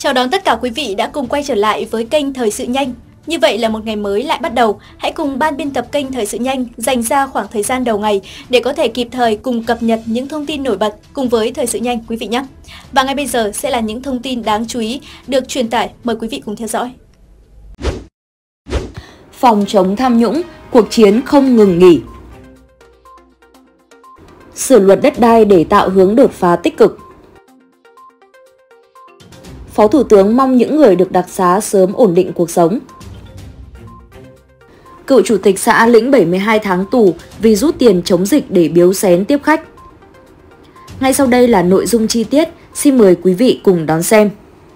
Chào đón tất cả quý vị đã cùng quay trở lại với kênh Thời sự nhanh. Như vậy là một ngày mới lại bắt đầu. Hãy cùng ban biên tập kênh Thời sự nhanh dành ra khoảng thời gian đầu ngày để có thể kịp thời cùng cập nhật những thông tin nổi bật cùng với Thời sự nhanh quý vị nhé. Và ngay bây giờ sẽ là những thông tin đáng chú ý được truyền tải. Mời quý vị cùng theo dõi. Phòng chống tham nhũng, cuộc chiến không ngừng nghỉ. Sửa luật đất đai để tạo hướng đột phá tích cực. Phó Thủ tướng mong những người được đặc xá sớm ổn định cuộc sống. Cựu chủ tịch xã lĩnh 72 tháng tù vì rút tiền chống dịch để biếu xén tiếp khách. Ngay sau đây là nội dung chi tiết, xin mời quý vị cùng đón xem.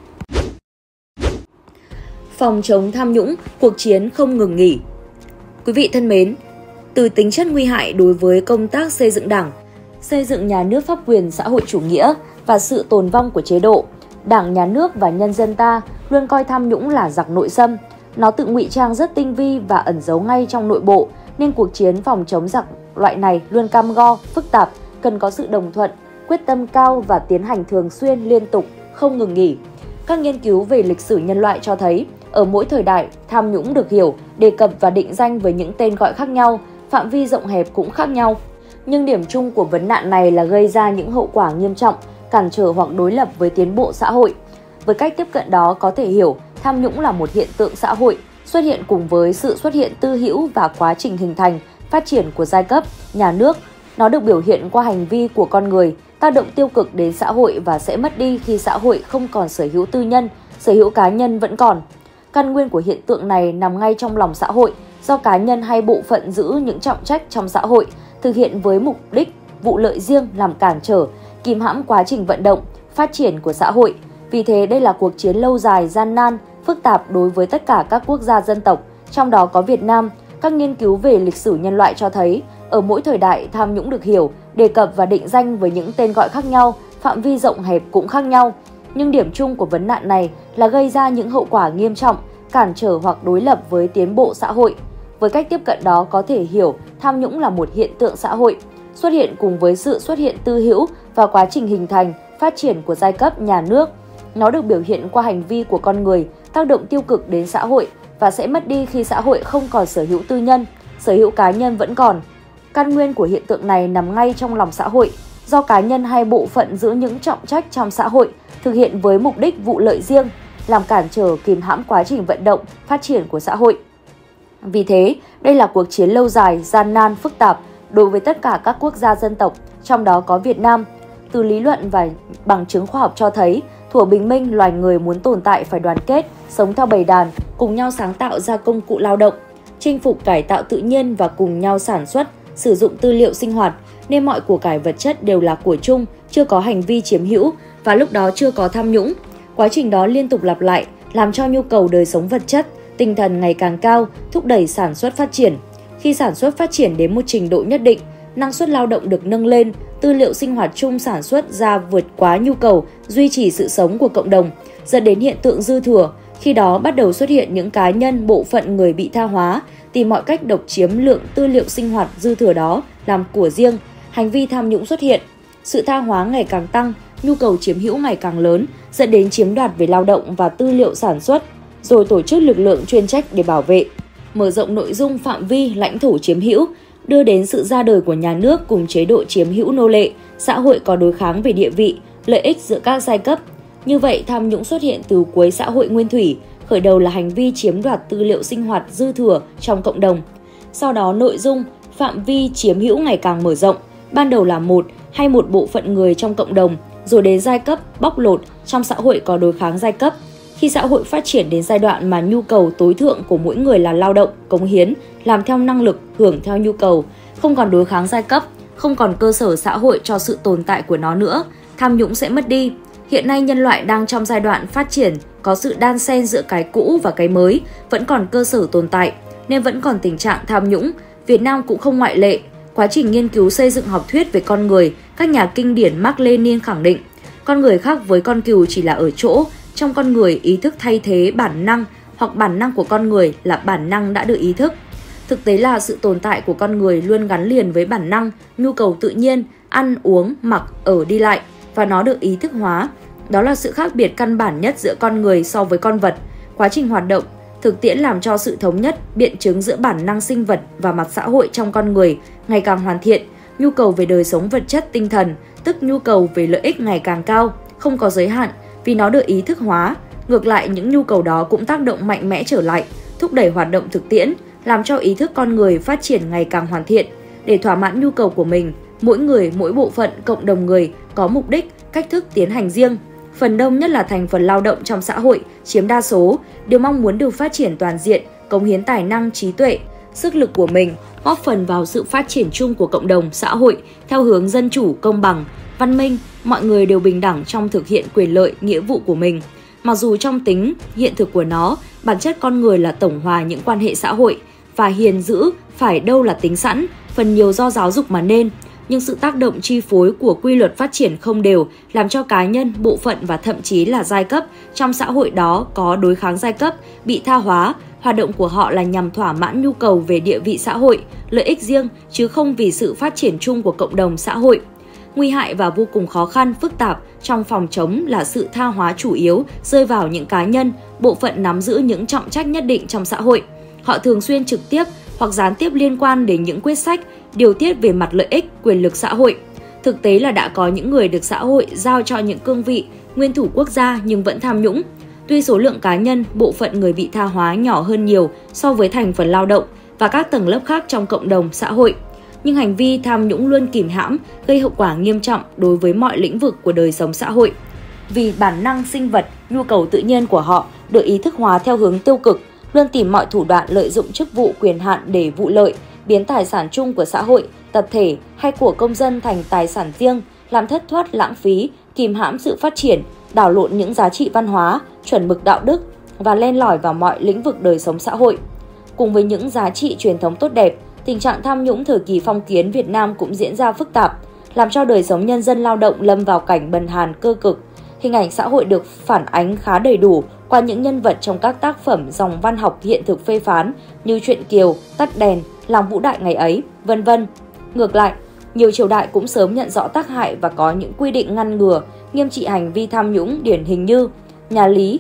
Phòng chống tham nhũng, cuộc chiến không ngừng nghỉ. Quý vị thân mến, từ tính chất nguy hại đối với công tác xây dựng Đảng, xây dựng nhà nước pháp quyền xã hội chủ nghĩa và sự tồn vong của chế độ, Đảng, Nhà nước và nhân dân ta luôn coi tham nhũng là giặc nội xâm. Nó tự ngụy trang rất tinh vi và ẩn giấu ngay trong nội bộ, nên cuộc chiến phòng chống giặc loại này luôn cam go, phức tạp, cần có sự đồng thuận, quyết tâm cao và tiến hành thường xuyên, liên tục, không ngừng nghỉ. Các nghiên cứu về lịch sử nhân loại cho thấy, ở mỗi thời đại, tham nhũng được hiểu, đề cập và định danh với những tên gọi khác nhau, phạm vi rộng hẹp cũng khác nhau. Nhưng điểm chung của vấn nạn này là gây ra những hậu quả nghiêm trọng, cản trở hoặc đối lập với tiến bộ xã hội. Với cách tiếp cận đó có thể hiểu, tham nhũng là một hiện tượng xã hội, xuất hiện cùng với sự xuất hiện tư hữu và quá trình hình thành, phát triển của giai cấp, nhà nước. Nó được biểu hiện qua hành vi của con người, tác động tiêu cực đến xã hội và sẽ mất đi khi xã hội không còn sở hữu tư nhân, sở hữu cá nhân vẫn còn. Căn nguyên của hiện tượng này nằm ngay trong lòng xã hội, do cá nhân hay bộ phận giữ những trọng trách trong xã hội, thực hiện với mục đích, vụ lợi riêng làm cản trở, kìm hãm quá trình vận động, phát triển của xã hội. Vì thế đây là cuộc chiến lâu dài, gian nan, phức tạp đối với tất cả các quốc gia dân tộc, trong đó có Việt Nam. Các nghiên cứu về lịch sử nhân loại cho thấy, ở mỗi thời đại tham nhũng được hiểu, đề cập và định danh với những tên gọi khác nhau, phạm vi rộng hẹp cũng khác nhau. Nhưng điểm chung của vấn nạn này là gây ra những hậu quả nghiêm trọng, cản trở hoặc đối lập với tiến bộ xã hội. Với cách tiếp cận đó có thể hiểu, tham nhũng là một hiện tượng xã hội, xuất hiện cùng với sự xuất hiện tư hữu và quá trình hình thành, phát triển của giai cấp, nhà nước. Nó được biểu hiện qua hành vi của con người, tác động tiêu cực đến xã hội và sẽ mất đi khi xã hội không còn sở hữu tư nhân, sở hữu cá nhân vẫn còn. Căn nguyên của hiện tượng này nằm ngay trong lòng xã hội, do cá nhân hay bộ phận giữ những trọng trách trong xã hội, thực hiện với mục đích, vụ lợi riêng, làm cản trở, kìm hãm quá trình vận động, phát triển của xã hội. Vì thế, đây là cuộc chiến lâu dài, gian nan, phức tạp đối với tất cả các quốc gia dân tộc, trong đó có Việt Nam. Từ lý luận và bằng chứng khoa học cho thấy, thuở bình minh, loài người muốn tồn tại phải đoàn kết, sống theo bầy đàn, cùng nhau sáng tạo ra công cụ lao động, chinh phục cải tạo tự nhiên và cùng nhau sản xuất, sử dụng tư liệu sinh hoạt, nên mọi của cải vật chất đều là của chung, chưa có hành vi chiếm hữu và lúc đó chưa có tham nhũng. Quá trình đó liên tục lặp lại, làm cho nhu cầu đời sống vật chất, tinh thần ngày càng cao, thúc đẩy sản xuất phát triển. Khi sản xuất phát triển đến một trình độ nhất định, năng suất lao động được nâng lên, tư liệu sinh hoạt chung sản xuất ra vượt quá nhu cầu, duy trì sự sống của cộng đồng, dẫn đến hiện tượng dư thừa. Khi đó bắt đầu xuất hiện những cá nhân, bộ phận người bị tha hóa, tìm mọi cách độc chiếm lượng tư liệu sinh hoạt dư thừa đó làm của riêng, hành vi tham nhũng xuất hiện. Sự tha hóa ngày càng tăng, nhu cầu chiếm hữu ngày càng lớn, dẫn đến chiếm đoạt về lao động và tư liệu sản xuất, rồi tổ chức lực lượng chuyên trách để bảo vệ, mở rộng nội dung, phạm vi, lãnh thổ chiếm hữu, đưa đến sự ra đời của nhà nước cùng chế độ chiếm hữu nô lệ, xã hội có đối kháng về địa vị, lợi ích giữa các giai cấp. Như vậy, tham nhũng xuất hiện từ cuối xã hội nguyên thủy, khởi đầu là hành vi chiếm đoạt tư liệu sinh hoạt dư thừa trong cộng đồng. Sau đó nội dung, phạm vi chiếm hữu ngày càng mở rộng, ban đầu là một hay một bộ phận người trong cộng đồng, rồi đến giai cấp, bóc lột, trong xã hội có đối kháng giai cấp. Khi xã hội phát triển đến giai đoạn mà nhu cầu tối thượng của mỗi người là lao động, cống hiến, làm theo năng lực, hưởng theo nhu cầu, không còn đối kháng giai cấp, không còn cơ sở xã hội cho sự tồn tại của nó nữa, tham nhũng sẽ mất đi. Hiện nay nhân loại đang trong giai đoạn phát triển, có sự đan xen giữa cái cũ và cái mới, vẫn còn cơ sở tồn tại, nên vẫn còn tình trạng tham nhũng. Việt Nam cũng không ngoại lệ. Quá trình nghiên cứu xây dựng học thuyết về con người, các nhà kinh điển Mác Lênin khẳng định, con người khác với con cừu chỉ là ở chỗ, trong con người ý thức thay thế bản năng, hoặc bản năng của con người là bản năng đã được ý thức. Thực tế là sự tồn tại của con người luôn gắn liền với bản năng, nhu cầu tự nhiên, ăn, uống, mặc, ở, đi lại, và nó được ý thức hóa. Đó là sự khác biệt căn bản nhất giữa con người so với con vật. Quá trình hoạt động, thực tiễn làm cho sự thống nhất, biện chứng giữa bản năng sinh vật và mặt xã hội trong con người ngày càng hoàn thiện. Nhu cầu về đời sống vật chất tinh thần, tức nhu cầu về lợi ích ngày càng cao, không có giới hạn vì nó được ý thức hóa. Ngược lại, những nhu cầu đó cũng tác động mạnh mẽ trở lại, thúc đẩy hoạt động thực tiễn, làm cho ý thức con người phát triển ngày càng hoàn thiện. Để thỏa mãn nhu cầu của mình, mỗi người, mỗi bộ phận, cộng đồng người có mục đích, cách thức tiến hành riêng. Phần đông nhất là thành phần lao động trong xã hội chiếm đa số, đều mong muốn được phát triển toàn diện, cống hiến tài năng, trí tuệ, sức lực của mình, góp phần vào sự phát triển chung của cộng đồng, xã hội theo hướng dân chủ, công bằng, văn minh. Mọi người đều bình đẳng trong thực hiện quyền lợi, nghĩa vụ của mình. Mặc dù trong tính hiện thực của nó, bản chất con người là tổng hòa những quan hệ xã hội, và hiền dữ phải đâu là tính sẵn, phần nhiều do giáo dục mà nên. Nhưng sự tác động chi phối của quy luật phát triển không đều làm cho cá nhân, bộ phận và thậm chí là giai cấp trong xã hội đó có đối kháng giai cấp, bị tha hóa. Hoạt động của họ là nhằm thỏa mãn nhu cầu về địa vị xã hội, lợi ích riêng, chứ không vì sự phát triển chung của cộng đồng xã hội. Nguy hại và vô cùng khó khăn, phức tạp trong phòng chống là sự tha hóa chủ yếu rơi vào những cá nhân, bộ phận nắm giữ những trọng trách nhất định trong xã hội. Họ thường xuyên trực tiếp hoặc gián tiếp liên quan đến những quyết sách, điều tiết về mặt lợi ích, quyền lực xã hội. Thực tế là đã có những người được xã hội giao cho những cương vị nguyên thủ quốc gia nhưng vẫn tham nhũng. Tuy số lượng cá nhân, bộ phận người bị tha hóa nhỏ hơn nhiều so với thành phần lao động và các tầng lớp khác trong cộng đồng xã hội, nhưng hành vi tham nhũng luôn kìm hãm, gây hậu quả nghiêm trọng đối với mọi lĩnh vực của đời sống xã hội. Vì bản năng sinh vật, nhu cầu tự nhiên của họ được ý thức hóa theo hướng tiêu cực, luôn tìm mọi thủ đoạn lợi dụng chức vụ quyền hạn để vụ lợi, biến tài sản chung của xã hội, tập thể hay của công dân thành tài sản riêng, làm thất thoát lãng phí, kìm hãm sự phát triển, đảo lộn những giá trị văn hóa, chuẩn mực đạo đức và len lỏi vào mọi lĩnh vực đời sống xã hội. Cùng với những giá trị truyền thống tốt đẹp, tình trạng tham nhũng thời kỳ phong kiến Việt Nam cũng diễn ra phức tạp, làm cho đời sống nhân dân lao động lâm vào cảnh bần hàn cơ cực. Hình ảnh xã hội được phản ánh khá đầy đủ qua những nhân vật trong các tác phẩm dòng văn học hiện thực phê phán như Truyện Kiều, Tắt đèn, Lòng Vũ Đại ngày ấy, vân vân. Ngược lại, nhiều triều đại cũng sớm nhận rõ tác hại và có những quy định ngăn ngừa, nghiêm trị hành vi tham nhũng điển hình như Nhà Lý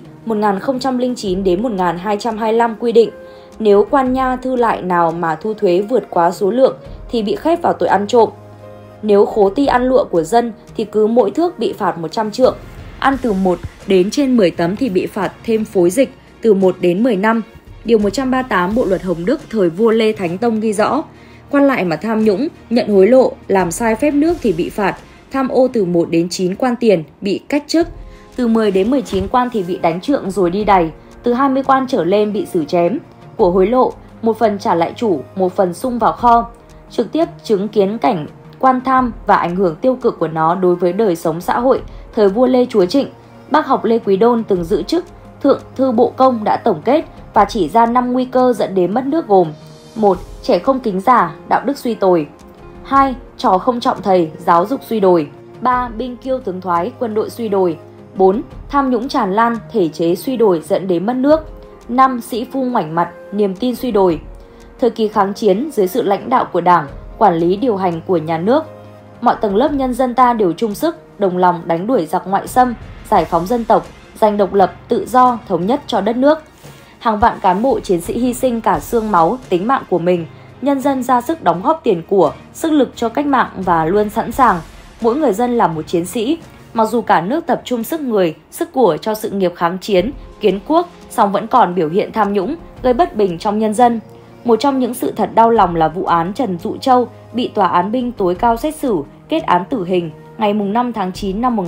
1009 đến 1225 quy định nếu quan nha thư lại nào mà thu thuế vượt quá số lượng thì bị khép vào tội ăn trộm. Nếu khố ti ăn lụa của dân thì cứ mỗi thước bị phạt 100 trượng. Ăn từ 1 đến trên 10 tấm thì bị phạt thêm phối dịch từ 1 đến 10 năm. Điều 138 Bộ luật Hồng Đức thời vua Lê Thánh Tông ghi rõ, quan lại mà tham nhũng, nhận hối lộ, làm sai phép nước thì bị phạt, tham ô từ 1 đến 9 quan tiền bị cách chức, từ 10 đến 19 quan thì bị đánh trượng rồi đi đày, từ 20 quan trở lên bị xử chém. Của hối lộ, một phần trả lại chủ, một phần sung vào kho. Trực tiếp chứng kiến cảnh quan tham và ảnh hưởng tiêu cực của nó đối với đời sống xã hội thời vua Lê Chúa Trịnh. Bác học Lê Quý Đôn từng giữ chức Thượng Thư Bộ Công đã tổng kết và chỉ ra 5 nguy cơ dẫn đến mất nước gồm: 1. Trẻ không kính già, đạo đức suy tồi. 2. Trò không trọng thầy, giáo dục suy đồi. 3. Binh kiêu tướng thoái, quân đội suy đồi. 4. Tham nhũng tràn lan, thể chế suy đồi dẫn đến mất nước. 5. Sĩ phu ngoảnh mặt, niềm tin suy đồi. Thời kỳ kháng chiến, dưới sự lãnh đạo của Đảng, quản lý điều hành của nhà nước, mọi tầng lớp nhân dân ta đều chung sức, đồng lòng đánh đuổi giặc ngoại xâm, giải phóng dân tộc, giành độc lập, tự do, thống nhất cho đất nước. Hàng vạn cán bộ chiến sĩ hy sinh cả xương máu, tính mạng của mình, nhân dân ra sức đóng góp tiền của, sức lực cho cách mạng và luôn sẵn sàng. Mỗi người dân là một chiến sĩ. Mặc dù cả nước tập trung sức người, sức của cho sự nghiệp kháng chiến, kiến quốc, song vẫn còn biểu hiện tham nhũng, gây bất bình trong nhân dân. Một trong những sự thật đau lòng là vụ án Trần Dụ Châu bị Tòa án binh tối cao xét xử, kết án tử hình ngày 5 tháng 9 năm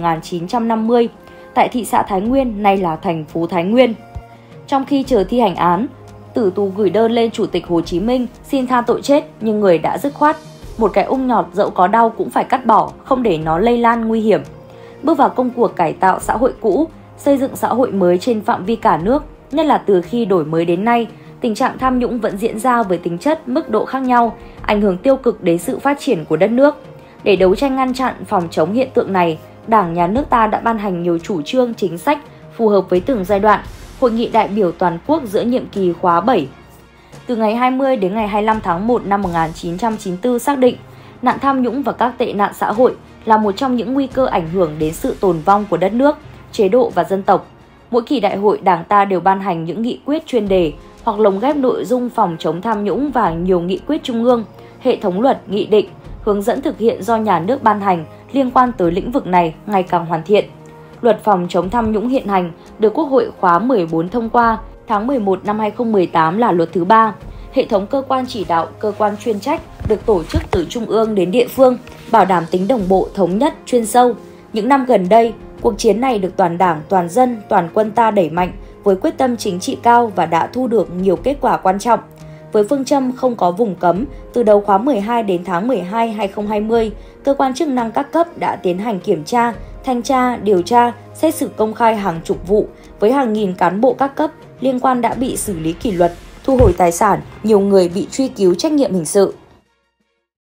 1950 tại thị xã Thái Nguyên, nay là thành phố Thái Nguyên. Trong khi chờ thi hành án, tử tù gửi đơn lên Chủ tịch Hồ Chí Minh xin tha tội chết, nhưng người đã dứt khoát: một cái ung nhọt dẫu có đau cũng phải cắt bỏ, không để nó lây lan nguy hiểm. Bước vào công cuộc cải tạo xã hội cũ, xây dựng xã hội mới trên phạm vi cả nước, nhất là từ khi đổi mới đến nay, tình trạng tham nhũng vẫn diễn ra với tính chất, mức độ khác nhau, ảnh hưởng tiêu cực đến sự phát triển của đất nước. Để đấu tranh ngăn chặn, phòng chống hiện tượng này, Đảng, Nhà nước ta đã ban hành nhiều chủ trương, chính sách phù hợp với từng giai đoạn. Hội nghị đại biểu toàn quốc giữa nhiệm kỳ khóa 7 từ ngày 20 đến ngày 25 tháng 1 năm 1994 xác định nạn tham nhũng và các tệ nạn xã hội là một trong những nguy cơ ảnh hưởng đến sự tồn vong của đất nước, chế độ và dân tộc. Mỗi kỳ đại hội, Đảng ta đều ban hành những nghị quyết chuyên đề hoặc lồng ghép nội dung phòng chống tham nhũng vào nhiều nghị quyết trung ương, hệ thống luật, nghị định, hướng dẫn thực hiện do nhà nước ban hành liên quan tới lĩnh vực này ngày càng hoàn thiện. Luật phòng chống tham nhũng hiện hành được Quốc hội khóa 14 thông qua, tháng 11 năm 2018 là luật thứ 3. Hệ thống cơ quan chỉ đạo, cơ quan chuyên trách được tổ chức từ trung ương đến địa phương, bảo đảm tính đồng bộ, thống nhất, chuyên sâu. Những năm gần đây, cuộc chiến này được toàn Đảng, toàn dân, toàn quân ta đẩy mạnh với quyết tâm chính trị cao và đã thu được nhiều kết quả quan trọng. Với phương châm không có vùng cấm, từ đầu khóa 12 đến tháng 12 2020, cơ quan chức năng các cấp đã tiến hành kiểm tra, thanh tra, điều tra, xét xử công khai hàng chục vụ với hàng nghìn cán bộ các cấp liên quan đã bị xử lý kỷ luật, thu hồi tài sản, nhiều người bị truy cứu trách nhiệm hình sự.